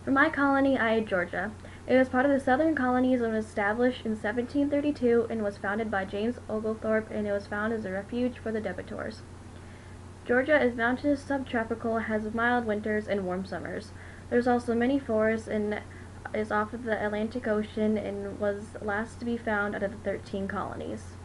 For my colony, I had Georgia. It was part of the Southern Colonies and was established in 1732 and was founded by James Oglethorpe, and it was found as a refuge for the debitors. Georgia is mountainous subtropical, has mild winters and warm summers. There's also many forests and is off of the Atlantic Ocean and was last to be found out of the 13 colonies.